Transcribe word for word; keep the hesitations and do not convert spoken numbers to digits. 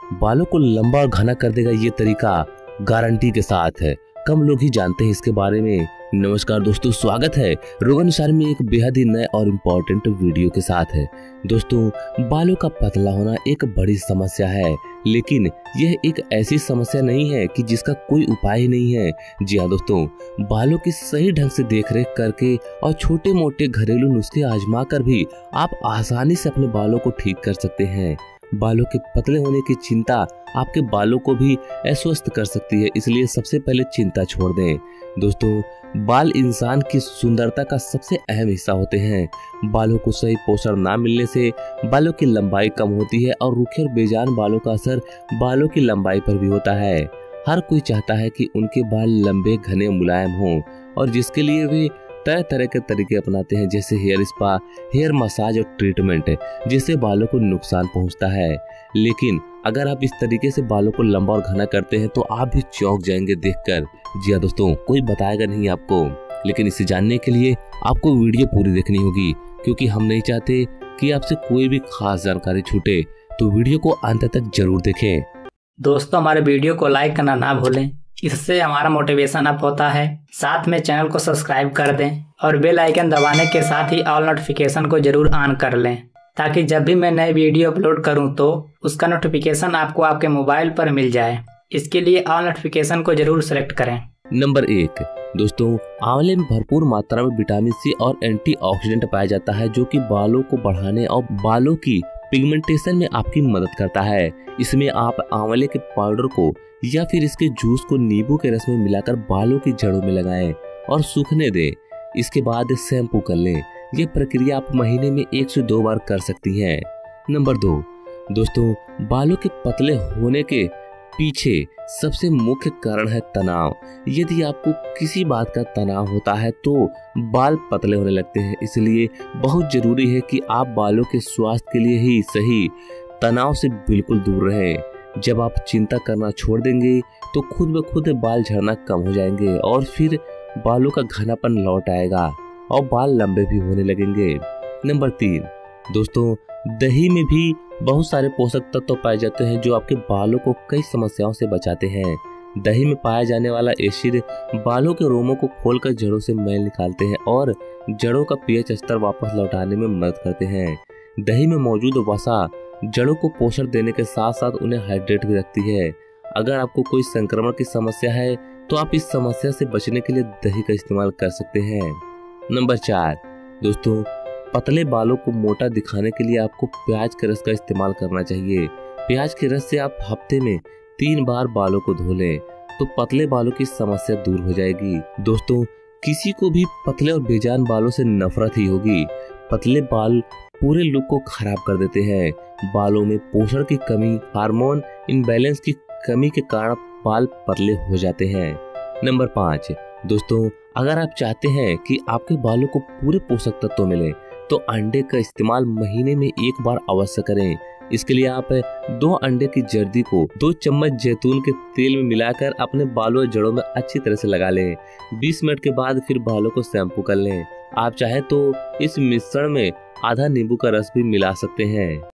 बालों को लंबा और घना कर देगा ये तरीका गारंटी के साथ है। कम लोग ही जानते हैं इसके बारे में। नमस्कार दोस्तों, स्वागत है रोगन शर्मा में एक बेहद ही नए और इम्पोर्टेंट वीडियो के साथ है। दोस्तों, बालों का पतला होना एक बड़ी समस्या है, लेकिन यह एक ऐसी समस्या नहीं है कि जिसका कोई उपाय ही नहीं है। जी हाँ दोस्तों, बालों की सही ढंग से देखरेख करके और छोटे मोटे घरेलू नुस्खे आजमा कर भी आप आसानी से अपने बालों को ठीक कर सकते हैं। बालों के पतले होने की चिंता आपके बालों को भी अस्वस्थ कर सकती है, इसलिए सबसे पहले चिंता छोड़ दें। दोस्तों, बाल इंसान की सुंदरता का सबसे अहम हिस्सा होते हैं। बालों को सही पोषण ना मिलने से बालों की लंबाई कम होती है और रूखे और बेजान बालों का असर बालों की लंबाई पर भी होता है। हर कोई चाहता है कि उनके बाल लंबे, घने, मुलायम हों, और जिसके लिए वे तरह तरह के तरीके अपनाते हैं, जैसे हेयर स्पा, हेयर मसाज और ट्रीटमेंट, जिससे बालों को नुकसान पहुंचता है। लेकिन अगर आप इस तरीके से बालों को लंबा और घना करते हैं तो आप भी चौंक जाएंगे देखकर। जी हाँ दोस्तों, कोई बताएगा नहीं आपको, लेकिन इसे जानने के लिए आपको वीडियो पूरी देखनी होगी, क्योंकि हम नहीं चाहते कि आपसे कोई भी खास जानकारी छूटे। तो वीडियो को अंत तक जरूर देखें। दोस्तों, हमारे वीडियो को लाइक करना ना भूलें, इससे हमारा मोटिवेशन अप होता है। साथ में चैनल को सब्सक्राइब कर दें और बेल आइकन दबाने के साथ ही ऑल नोटिफिकेशन को जरूर ऑन कर लें, ताकि जब भी मैं नए वीडियो अपलोड करूं तो उसका नोटिफिकेशन आपको आपके मोबाइल पर मिल जाए। इसके लिए ऑल नोटिफिकेशन को जरूर सेलेक्ट करें। नंबर एक, दोस्तों, आंवले में भरपूर मात्रा में विटामिन सी और एंटीऑक्सीडेंट पाया जाता है, जो कि बालों को बढ़ाने और बालों की पिगमेंटेशन में आपकी मदद करता है। इसमें आप आंवले के पाउडर को या फिर इसके जूस को नींबू के रस में मिलाकर बालों की जड़ों में लगाएं और सूखने दें। इसके बाद शैम्पू कर लें। यह प्रक्रिया आप महीने में एक से दो बार कर सकती हैं। नंबर दो, दोस्तों, बालों के पतले होने के पीछे सबसे मुख्य कारण है तनाव। यदि आपको किसी बात का तनाव होता है तो बाल पतले होने लगते हैं, इसलिए बहुत जरूरी है कि आप बालों के स्वास्थ्य के लिए ही सही तनाव से बिल्कुल दूर रहें। जब आप चिंता करना छोड़ देंगे तो खुद ब खुद बाल झड़ना कम हो जाएंगे और फिर बालों का घनापन लौट आएगा और बाल लंबे भी होने लगेंगे। नंबर तीन, दोस्तों, दही में भी बहुत सारे पोषक तत्व पाए जाते हैं जो आपके बालों को कई समस्याओं से बचाते हैं। दही में पाया जाने वाला एसिड बालों के रोमों को खोलकर जड़ों से मैल निकालते हैं और जड़ों का पीएच स्तर वापस लौटाने में मदद करते हैं। दही में मौजूद वसा जड़ों को पोषण देने के साथ साथ उन्हें हाइड्रेट भी रखती है। अगर आपको कोई संक्रमण की समस्या है तो आप इस समस्या से बचने के लिए दही का इस्तेमाल कर सकते हैं। नंबर चार, दोस्तों, पतले बालों को मोटा दिखाने के लिए आपको प्याज के रस का इस्तेमाल करना चाहिए। प्याज के रस से आप हफ्ते में तीन बार बालों को धो लें तो पतले बालों की समस्या दूर हो जाएगी। दोस्तों, किसी को भी पतले और बेजान बालों से नफरत ही होगी। पतले बाल पूरे लुक को खराब कर देते हैं। बालों में पोषण की कमी, हार्मोन इम्बैलेंस की कमी के कारण बाल पतले हो जाते हैं। नंबर पाँच, दोस्तों, अगर आप चाहते हैं कि आपके बालों को पूरे पोषक तत्व मिले तो अंडे का इस्तेमाल महीने में एक बार अवश्य करें। इसके लिए आप दो अंडे की जर्दी को दो चम्मच जैतून के तेल में मिलाकर अपने बालों और जड़ों में अच्छी तरह से लगा लें। बीस मिनट के बाद फिर बालों को शैम्पू कर लें। आप चाहें तो इस मिश्रण में आधा नींबू का रस भी मिला सकते हैं।